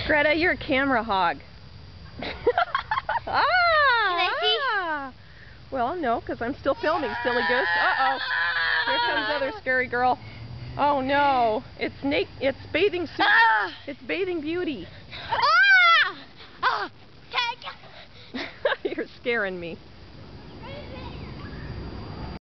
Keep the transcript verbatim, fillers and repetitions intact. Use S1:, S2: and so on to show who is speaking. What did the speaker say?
S1: Greta, you're a camera hog. ah,
S2: Can I see?
S1: Ah. Well, no, because I'm still filming, silly goose. Uh-oh. Here comes other scary girl. Oh, no. It's naked. It's bathing suit.
S2: Ah.
S1: It's bathing beauty.
S2: Ah! Ah!
S1: You're scaring me.